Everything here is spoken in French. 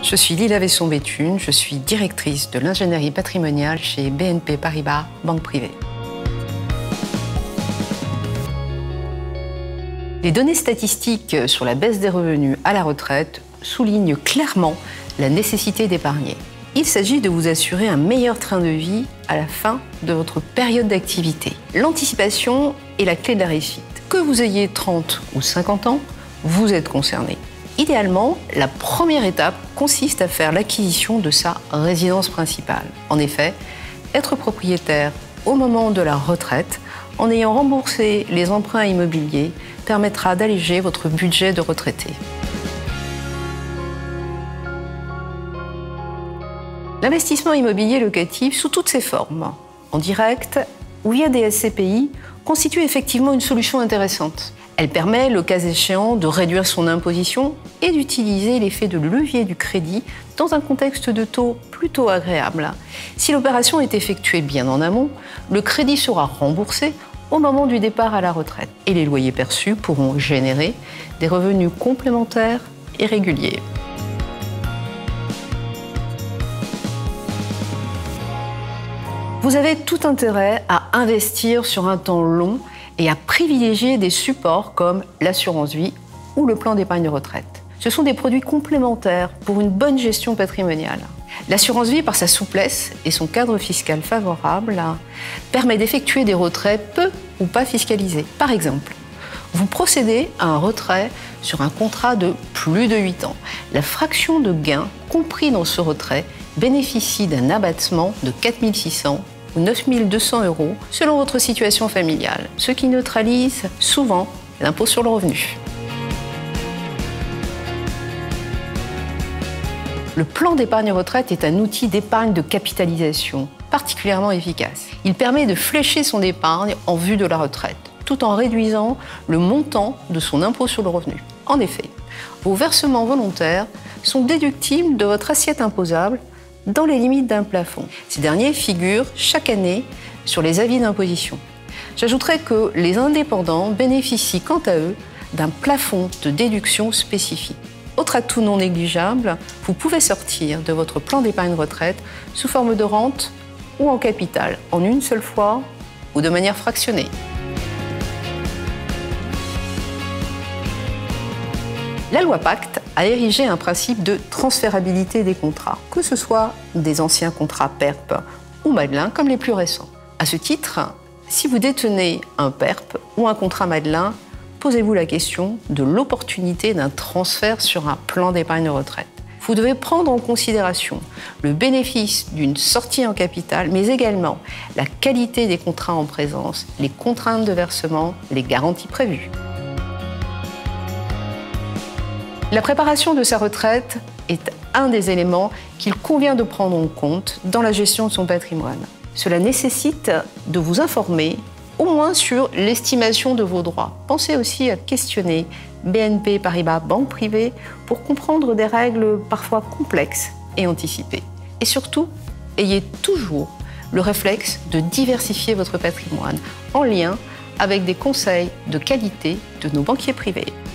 Je suis Lila Vesson-Béthune, je suis directrice de l'ingénierie patrimoniale chez BNP Paribas Banque Privée. Les données statistiques sur la baisse des revenus à la retraite soulignent clairement la nécessité d'épargner. Il s'agit de vous assurer un meilleur train de vie à la fin de votre période d'activité. L'anticipation est la clé de la réussite. Que vous ayez 30 ou 50 ans, vous êtes concerné. Idéalement, la première étape consiste à faire l'acquisition de sa résidence principale. En effet, être propriétaire au moment de la retraite, en ayant remboursé les emprunts immobiliers, permettra d'alléger votre budget de retraité. L'investissement immobilier locatif sous toutes ses formes, en direct ou via des SCPI, constitue effectivement une solution intéressante. Elle permet, le cas échéant, de réduire son imposition et d'utiliser l'effet de levier du crédit dans un contexte de taux plutôt agréable. Si l'opération est effectuée bien en amont, le crédit sera remboursé au moment du départ à la retraite et les loyers perçus pourront générer des revenus complémentaires et réguliers. Vous avez tout intérêt à investir sur un temps long et à privilégier des supports comme l'assurance vie ou le plan d'épargne retraite. Ce sont des produits complémentaires pour une bonne gestion patrimoniale. L'assurance vie, par sa souplesse et son cadre fiscal favorable, permet d'effectuer des retraits peu ou pas fiscalisés. Par exemple, vous procédez à un retrait sur un contrat de plus de 8 ans. La fraction de gain compris dans ce retrait bénéficie d'un abattement de 4 600 ou 9 200 € selon votre situation familiale, ce qui neutralise souvent l'impôt sur le revenu. Le plan d'épargne retraite est un outil d'épargne de capitalisation particulièrement efficace. Il permet de flécher son épargne en vue de la retraite, tout en réduisant le montant de son impôt sur le revenu. En effet, vos versements volontaires sont déductibles de votre assiette imposable dans les limites d'un plafond. Ces derniers figurent chaque année sur les avis d'imposition. J'ajouterai que les indépendants bénéficient quant à eux d'un plafond de déduction spécifique. Autre atout non négligeable, vous pouvez sortir de votre plan d'épargne retraite sous forme de rente ou en capital, en une seule fois ou de manière fractionnée. La loi Pacte a érigé un principe de transférabilité des contrats, que ce soit des anciens contrats PERP ou Madelin comme les plus récents. À ce titre, si vous détenez un PERP ou un contrat Madelin, posez-vous la question de l'opportunité d'un transfert sur un plan d'épargne retraite. Vous devez prendre en considération le bénéfice d'une sortie en capital, mais également la qualité des contrats en présence, les contraintes de versement, les garanties prévues. La préparation de sa retraite est un des éléments qu'il convient de prendre en compte dans la gestion de son patrimoine. Cela nécessite de vous informer au moins sur l'estimation de vos droits. Pensez aussi à questionner BNP Paribas Banque Privée pour comprendre des règles parfois complexes et anticipées. Et surtout, ayez toujours le réflexe de diversifier votre patrimoine en lien avec des conseils de qualité de nos banquiers privés.